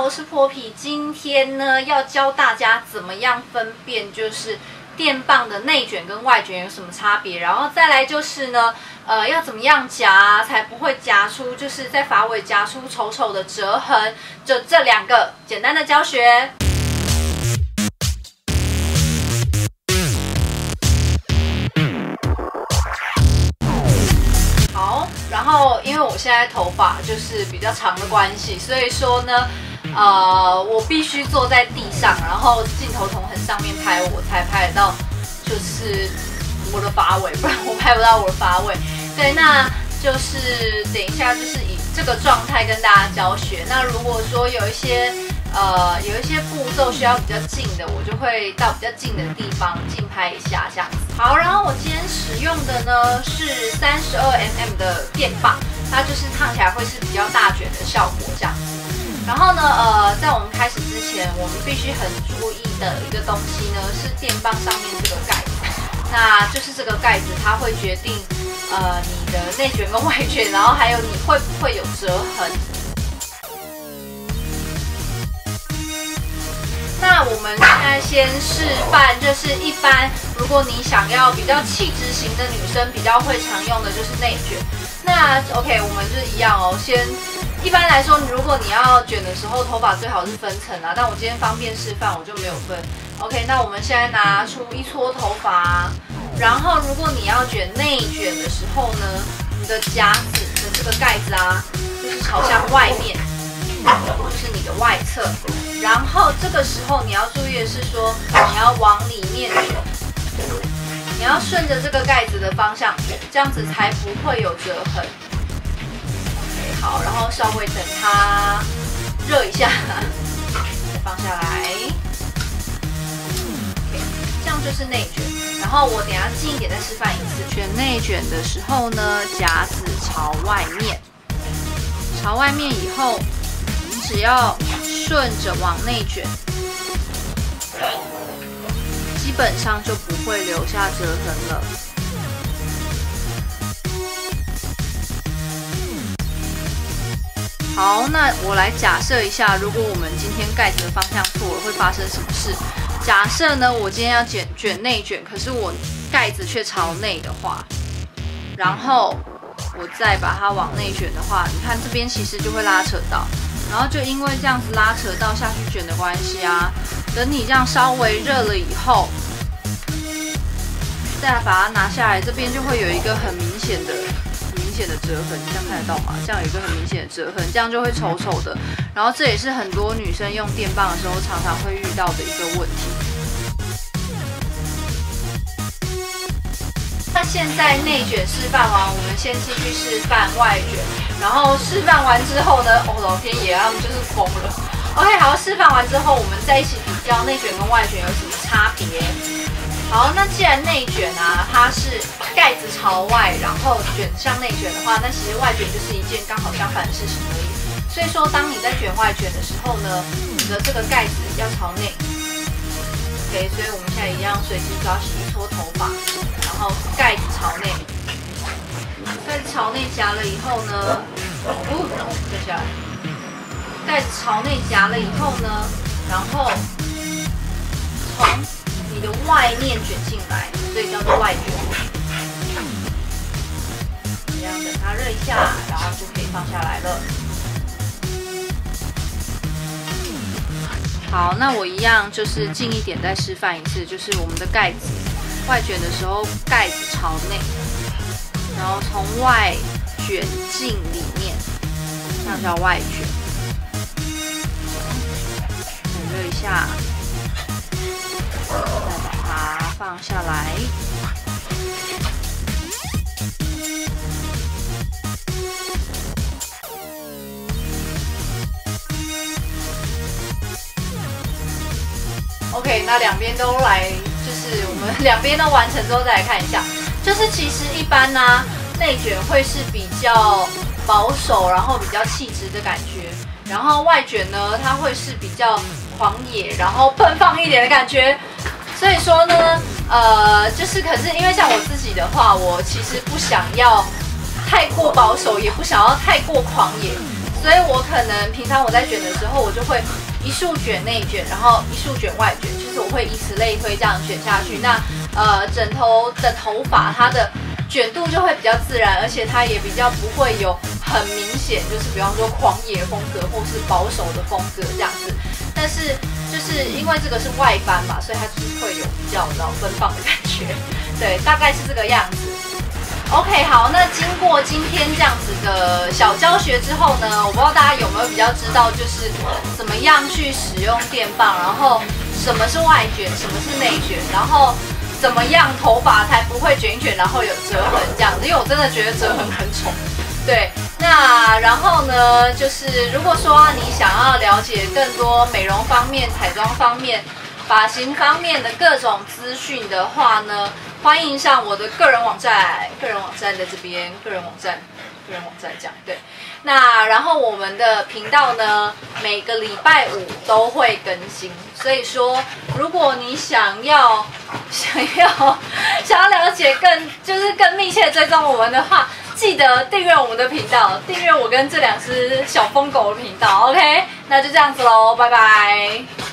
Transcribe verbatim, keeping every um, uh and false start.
我是泼皮。今天呢，要教大家怎么样分辨就是电棒的内卷跟外卷有什么差别，然后再来就是呢，呃，要怎么样夹才不会夹出就是在发尾夹出丑丑的折痕，就这两个简单的教学。好，然后因为我现在头发就是比较长的关系，所以说呢。呃，我必须坐在地上，然后镜头从很上面拍，我才拍得到，就是我的发尾，不然我拍不到我的发尾。对，那就是等一下就是以这个状态跟大家教学。那如果说有一些呃有一些步骤需要比较近的，我就会到比较近的地方近拍一下这样子。好，然后我今天使用的呢是三十二 M M 的电棒，它就是烫起来会是比较大卷的效果这样子。然后呢，呃，在我们开始之前，我们必须很注意的一个东西呢，是电棒上面这个盖子。那就是这个盖子，它会决定呃你的内卷跟外卷，然后还有你会不会有折痕。那我们现在先示范，就是一般如果你想要比较气质型的女生，比较会常用的就是内卷。那 OK， 我们就是一样哦，先。一般来说，如果你要卷的时候，头发最好是分层啊。但我今天方便示范，我就没有分。OK， 那我们现在拿出一撮头发，然后如果你要卷内卷的时候呢，你的夹子的这个盖子啊，就是朝向外面，就是你的外侧。然后这个时候你要注意的是说，你要往里面卷，你要顺着这个盖子的方向卷，这样子才不会有折痕。好，然后稍微等它热一下，再放下来。OK， 这样就是内卷。然后我等一下近一点再示范一次。卷内卷的时候呢，夹子朝外面，朝外面以后，你只要顺着往内卷，基本上就不会留下折痕了。好，那我来假设一下，如果我们今天盖子的方向错了，会发生什么事？假设呢，我今天要卷卷内卷，可是我盖子却朝内的话，然后我再把它往内卷的话，你看这边其实就会拉扯到，然后就因为这样子拉扯到下去卷的关系啊，等你这样稍微热了以后，再把它拿下来，这边就会有一个很明显的。明显的折痕，这样看得到吗？这样有一个很明显的折痕，这样就会丑丑的。然后这也是很多女生用电棒的时候常常会遇到的一个问题。那现在内卷示范完，我们先继续示范外卷。然后示范完之后呢，哦老天爷，他们就是疯了。OK， 好，示范完之后，我们再一起比较内卷跟外卷有什么差别。好，那既然内卷啊，它是盖子朝外，然后卷向内卷的话，那其实外卷就是一件刚好相反的事情而已。所以说，当你在卷外卷的时候呢，你的这个盖子要朝内。OK， 所以我们现在一样随机抓起一撮头发，然后盖子朝内，盖子朝内夹了以后呢，哦，再下来，盖子朝内夹了以后呢，然后从你的外面卷进来，所以叫做外卷。这样等它热一下，然后就可以放下来了。好，那我一样就是近一点再示范一次，就是我们的盖子外卷的时候，盖子朝内，然后从外卷进里面，这样叫外卷。等热一下。再把它放下来。OK， 那两边都来，就是我们两边都完成之后再来看一下，就是其实一般呢、啊，内卷会是比较保守，然后比较气质的感觉，然后外卷呢，它会是比较狂野，然后奔放一点的感觉。所以说呢，呃，就是可是因为像我自己的话，我其实不想要太过保守，也不想要太过狂野， 所以我可能平常我在卷的时候，我就会一束卷内卷，然后一束卷外卷，就是我会以此类推这样卷下去。那呃，枕头的头发它的卷度就会比较自然，而且它也比较不会有很明显，就是比方说狂野风格或是保守的风格这样子。但是就是因为这个是外翻嘛，所以它就是会有比较老奔放的感觉。对，大概是这个样子。OK， 好，那经过今天这样子的小教学之后呢，我不知道大家有没有比较知道，就是怎么样去使用电棒，然后什么是外卷，什么是内卷，然后怎么样头发才不会卷一卷，然后有折痕这样子，因为我真的觉得折痕很丑。对，那然后呢，就是如果说你想要了解更多美容方面、彩妆方面、发型方面的各种资讯的话呢，欢迎上我的个人网站，个人网站在这边，个人网站，个人网站这样对。那然后我们的频道呢，每个礼拜五都会更新，所以说如果你想要想要想要了解更就是更密切追踪我们的话，记得订阅我们的频道，订阅我跟这两只小疯狗的频道 ，OK？ 那就这样子喽，拜拜。